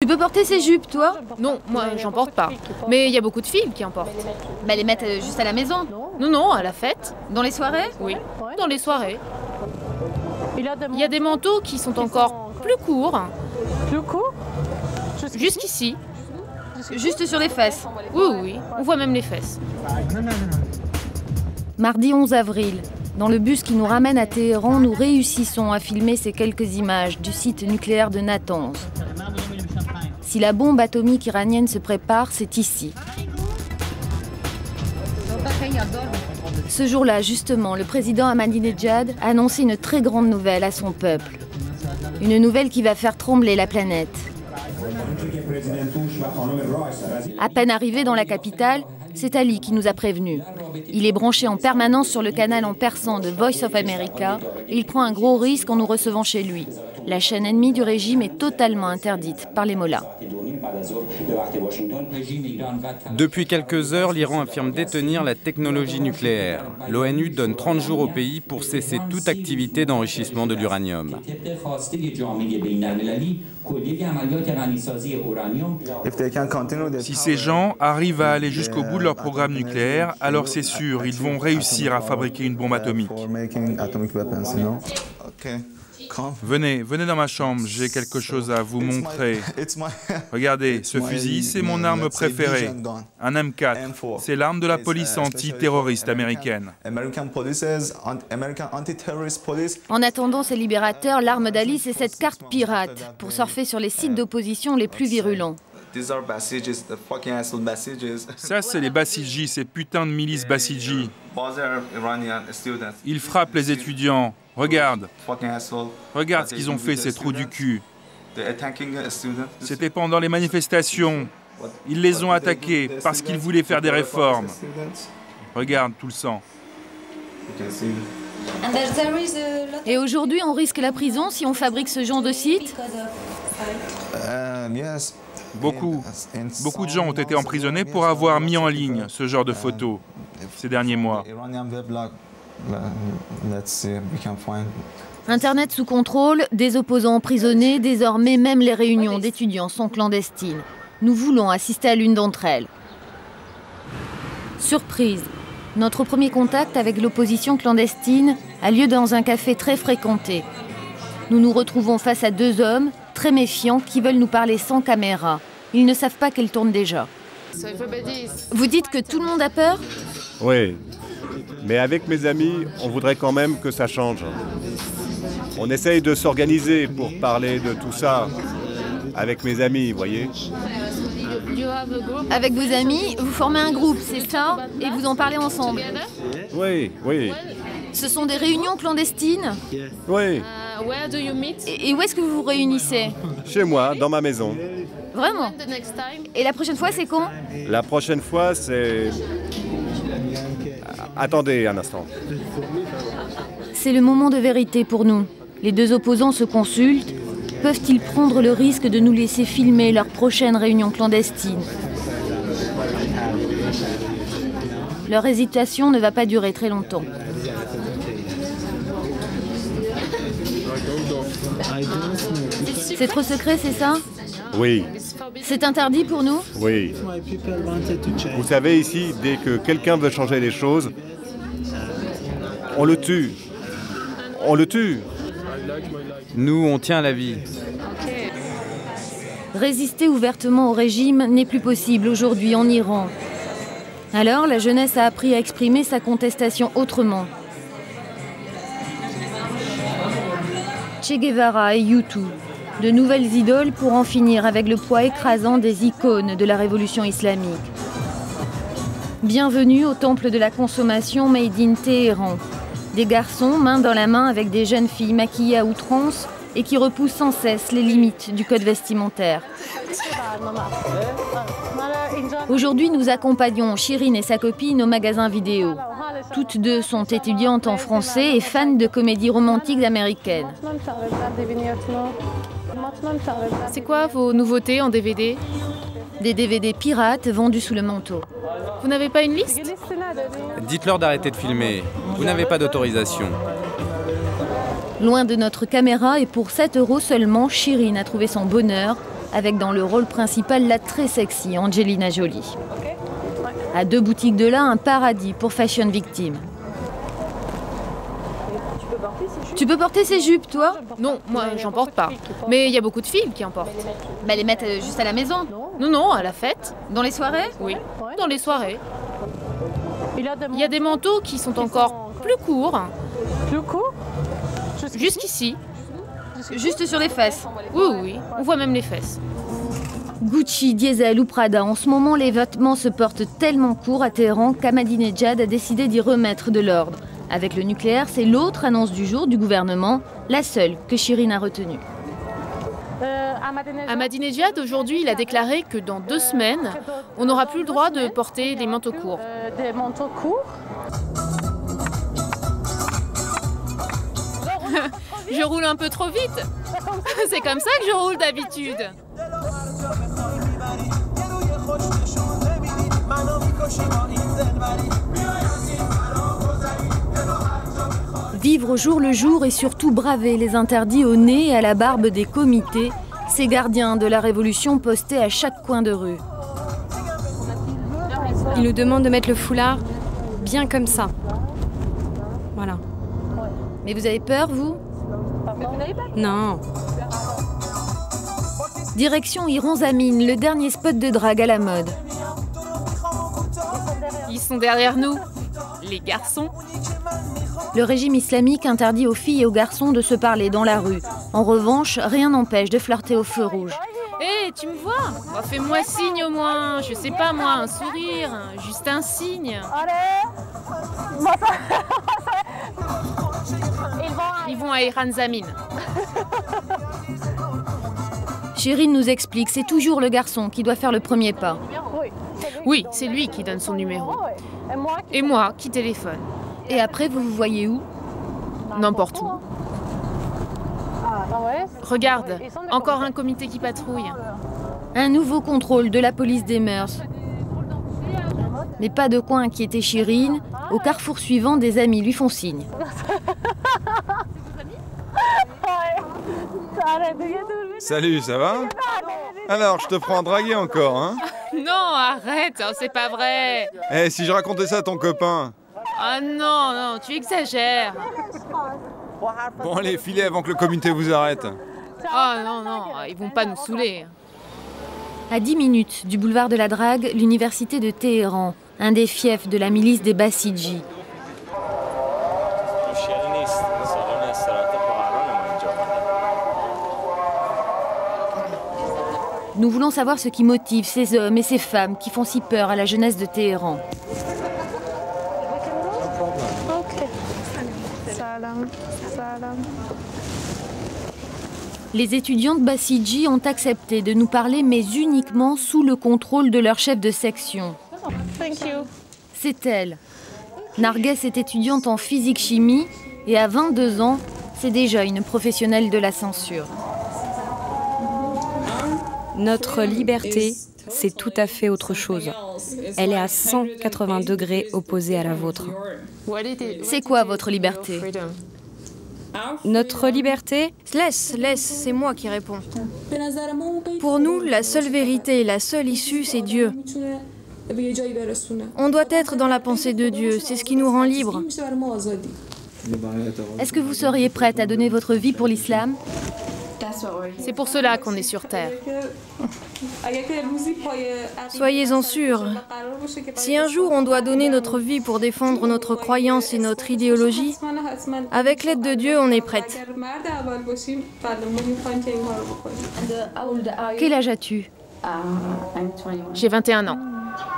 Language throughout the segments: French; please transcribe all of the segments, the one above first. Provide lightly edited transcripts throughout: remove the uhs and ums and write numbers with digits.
Tu peux porter ces jupes, toi? Non, moi j'en porte pas. Mais il y a beaucoup de filles qui en portent. Bah les mettre juste à la maison. Non, non, à la fête. Dans les soirées? Oui, dans les soirées. Il y a des manteaux qui sont encore plus courts. Plus court? Jusqu'ici. Juste sur les fesses? Oui, oui, on voit même les fesses. Mardi 11 avril, dans le bus qui nous ramène à Téhéran, nous réussissons à filmer ces quelques images du site nucléaire de Natanz. Si la bombe atomique iranienne se prépare, c'est ici. Ce jour-là, justement, le président Ahmadinejad a annoncé une très grande nouvelle à son peuple. Une nouvelle qui va faire trembler la planète. À peine arrivé dans la capitale, c'est Ali qui nous a prévenus. Il est branché en permanence sur le canal en persan de Voice of America et il prend un gros risque en nous recevant chez lui. La chaîne ennemie du régime est totalement interdite par les mollahs. Depuis quelques heures, l'Iran affirme détenir la technologie nucléaire. L'ONU donne 30 jours au pays pour cesser toute activité d'enrichissement de l'uranium. Si ces gens arrivent à aller jusqu'au bout de leur programme nucléaire, alors c'est sûr, ils vont réussir à fabriquer une bombe atomique. Venez dans ma chambre, j'ai quelque chose à vous montrer. Regardez, ce fusil, c'est mon arme préférée. Un M4, c'est l'arme de la police antiterroriste américaine. En attendant ces libérateurs, l'arme d'Ali, c'est cette carte pirate pour surfer sur les sites d'opposition les plus virulents. Ça, c'est les Basiji, ces putains de milices Basiji. Ils frappent les étudiants. Regarde ce qu'ils ont fait, ces trous du cul. C'était pendant les manifestations. Ils les ont attaqués parce qu'ils voulaient faire des réformes. Regarde tout le sang. Et aujourd'hui, on risque la prison si on fabrique ce genre de site? Beaucoup de gens ont été emprisonnés pour avoir mis en ligne ce genre de photos ces derniers mois. Internet sous contrôle, des opposants emprisonnés, désormais même les réunions d'étudiants sont clandestines. Nous voulons assister à l'une d'entre elles. Surprise, notre premier contact avec l'opposition clandestine a lieu dans un café très fréquenté. Nous nous retrouvons face à deux hommes, très méfiants, qui veulent nous parler sans caméra. Ils ne savent pas qu'elle tourne déjà. Vous dites que tout le monde a peur? Oui, mais avec mes amis, on voudrait quand même que ça change. On essaye de s'organiser pour parler de tout ça avec mes amis, vous voyez. Avec vos amis, vous formez un groupe, c'est ça? Et vous en parlez ensemble? Oui. Ce sont des réunions clandestines? Oui. Et où est-ce que vous vous réunissez? Chez moi, dans ma maison. Vraiment? Et la prochaine fois, c'est quand? La prochaine fois, c'est... Attendez un instant. C'est le moment de vérité pour nous. Les deux opposants se consultent. Peuvent-ils prendre le risque de nous laisser filmer leur prochaine réunion clandestine? Leur hésitation ne va pas durer très longtemps. C'est trop secret, c'est ça? Oui. C'est interdit pour nous? Oui. Vous savez, ici, dès que quelqu'un veut changer les choses, on le tue. On le tue. Nous, on tient à la vie. Résister ouvertement au régime n'est plus possible aujourd'hui en Iran. Alors, la jeunesse a appris à exprimer sa contestation autrement. Che Guevara et U2, de nouvelles idoles pour en finir avec le poids écrasant des icônes de la révolution islamique. Bienvenue au temple de la consommation made in Téhéran. Des garçons main dans la main avec des jeunes filles maquillées à outrance et qui repoussent sans cesse les limites du code vestimentaire. Aujourd'hui, nous accompagnons Shirin et sa copine au magasin vidéo. Toutes deux sont étudiantes en français et fans de comédies romantiques américaines. C'est quoi vos nouveautés en DVD? Des DVD pirates vendus sous le manteau. Vous n'avez pas une liste? Dites-leur d'arrêter de filmer. Vous n'avez pas d'autorisation. Loin de notre caméra et pour 7 € seulement, Shirin a trouvé son bonheur avec dans le rôle principal la très sexy Angelina Jolie. À 2 boutiques de là, un paradis pour fashion victimes. Tu peux porter ces jupes, toi? Non, moi j'en porte pas. Mais il y a beaucoup de filles qui en portent. Bah les mettre juste à la maison. Non, non, à la fête. Dans les soirées? Oui, dans les soirées. Il y a des manteaux qui sont encore plus courts. Plus court? Jusqu'ici. Juste sur les fesses? Oui, oui, on voit même les fesses. Gucci, Diesel ou Prada, en ce moment les vêtements se portent tellement courts à Téhéran qu'Ahmadinejad a décidé d'y remettre de l'ordre. Avec le nucléaire, c'est l'autre annonce du jour du gouvernement, la seule que Chirine a retenue. Ahmadinejad, aujourd'hui, il a déclaré que dans 2 semaines, on n'aura plus le droit de porter des manteaux courts. Des manteaux courts? Je roule un peu trop vite. C'est comme ça que je roule d'habitude. Vivre au jour le jour et surtout braver les interdits au nez et à la barbe des comités, ces gardiens de la révolution postés à chaque coin de rue. Ils nous demandent de mettre le foulard bien comme ça. Voilà. Mais vous avez peur, vous? Non. Direction Iran Zamine, le dernier spot de drague à la mode. Ils sont derrière nous, les garçons. Le régime islamique interdit aux filles et aux garçons de se parler dans la rue. En revanche, rien n'empêche de flirter au feu rouge. Hé, tu me vois? Oh, fais-moi signe au moins. Je sais pas moi, un sourire, juste un signe. Ils vont à Iran Zamine. Chirine nous explique, c'est toujours le garçon qui doit faire le premier pas. Oui, c'est lui qui donne son numéro. Et moi qui téléphone. Et après, vous vous voyez où? N'importe où. Regarde, encore un comité qui patrouille. Un nouveau contrôle de la police des mœurs. Mais pas de quoi inquiéter Chirine. Au carrefour suivant, des amis lui font signe. Salut, ça va? Alors, je te prends à draguer encore, hein? Non, arrête, c'est pas vrai. Eh, si je racontais ça à ton copain? Ah non, non, tu exagères. Bon, allez, filez avant que le comité vous arrête. Ah non, non, ils vont pas nous saouler. À 10 minutes du boulevard de la Drague, l'université de Téhéran, un des fiefs de la milice des Bassidji. Nous voulons savoir ce qui motive ces hommes et ces femmes qui font si peur à la jeunesse de Téhéran. Les étudiantes Bassidji ont accepté de nous parler, mais uniquement sous le contrôle de leur chef de section. C'est elle. Narges est étudiante en physique-chimie et à 22 ans, c'est déjà une professionnelle de la censure. Notre liberté, c'est tout à fait autre chose. Elle est à 180 degrés opposée à la vôtre. C'est quoi votre liberté? Notre liberté? Laisse, c'est moi qui réponds. Pour nous, la seule vérité et la seule issue, c'est Dieu. On doit être dans la pensée de Dieu, c'est ce qui nous rend libres. Est-ce que vous seriez prête à donner votre vie pour l'islam? C'est pour cela qu'on est sur Terre. Soyez-en sûrs. Si un jour on doit donner notre vie pour défendre notre croyance et notre idéologie, avec l'aide de Dieu, on est prête. Quel âge as-tu? J'ai 21 ans.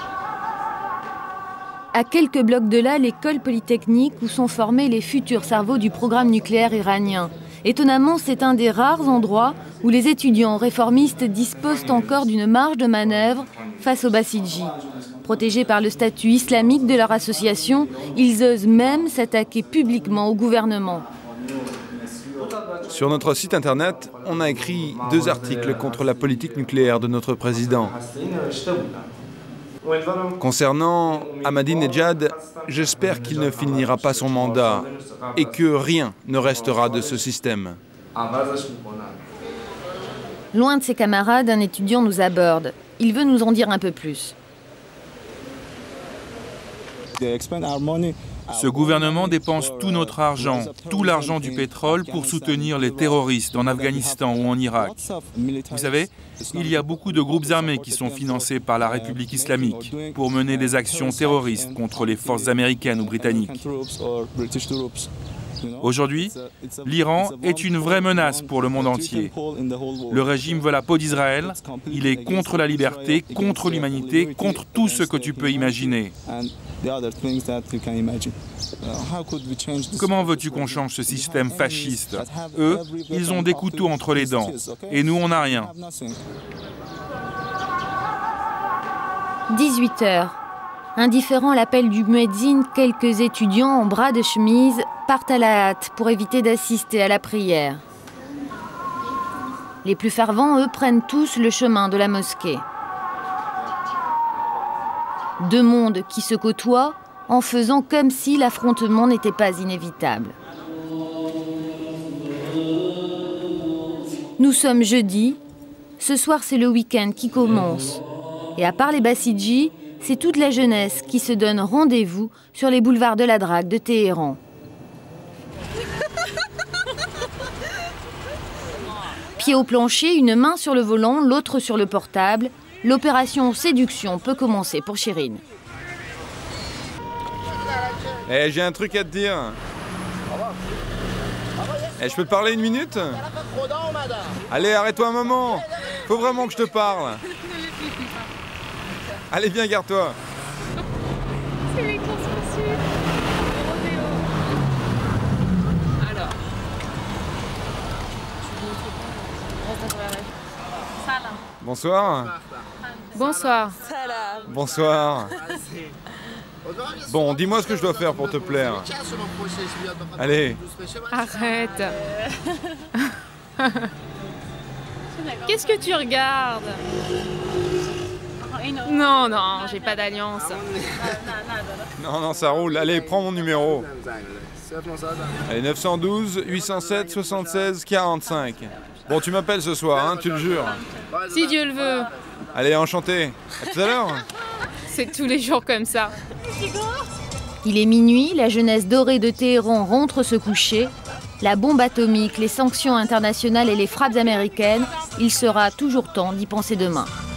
À quelques blocs de là, l'école polytechnique où sont formés les futurs cerveaux du programme nucléaire iranien. Étonnamment, c'est un des rares endroits où les étudiants réformistes disposent encore d'une marge de manœuvre face aux Bassidji. Protégés par le statut islamique de leur association, ils osent même s'attaquer publiquement au gouvernement. Sur notre site internet, on a écrit 2 articles contre la politique nucléaire de notre président. Concernant Ahmadinejad, j'espère qu'il ne finira pas son mandat et que rien ne restera de ce système. Loin de ses camarades, un étudiant nous aborde. Il veut nous en dire un peu plus. Ce gouvernement dépense tout notre argent, tout l'argent du pétrole pour soutenir les terroristes en Afghanistan ou en Irak. Vous savez, il y a beaucoup de groupes armés qui sont financés par la République islamique pour mener des actions terroristes contre les forces américaines ou britanniques. Aujourd'hui, l'Iran est une vraie menace pour le monde entier. Le régime veut la peau d'Israël, il est contre la liberté, contre l'humanité, contre tout ce que tu peux imaginer. Comment veux-tu qu'on change ce système fasciste? Eux, ils ont des couteaux entre les dents, et nous, on n'a rien. 18 heures. Indifférent à l'appel du muezzin, quelques étudiants en bras de chemise partent à la hâte pour éviter d'assister à la prière. Les plus fervents, eux, prennent tous le chemin de la mosquée. Deux mondes qui se côtoient en faisant comme si l'affrontement n'était pas inévitable. Nous sommes jeudi. Ce soir, c'est le week-end qui commence. Et à part les Bassidji, c'est toute la jeunesse qui se donne rendez-vous sur les boulevards de la drague de Téhéran. Pied au plancher, une main sur le volant, l'autre sur le portable. L'opération séduction peut commencer pour Chirine. J'ai un truc à te dire. Je peux te parler une minute? Allez, arrête-toi un moment. Faut vraiment que je te parle. Allez, viens, garde-toi. C'est les courses poursuites. Alors. Bonsoir. Bonsoir. Bonsoir. Bon, dis-moi ce que je dois faire pour te plaire. Allez. Arrête. Qu'est-ce que tu regardes? Non, non, j'ai pas d'alliance. Non, ça roule. Allez, prends mon numéro. Allez, 912 807 76 45. Bon, tu m'appelles ce soir, hein, tu le jures. Si Dieu le veut. Allez, enchanté. À tout à l'heure. C'est tous les jours comme ça. Il est minuit, la jeunesse dorée de Téhéran rentre se coucher. La bombe atomique, les sanctions internationales et les frappes américaines, il sera toujours temps d'y penser demain.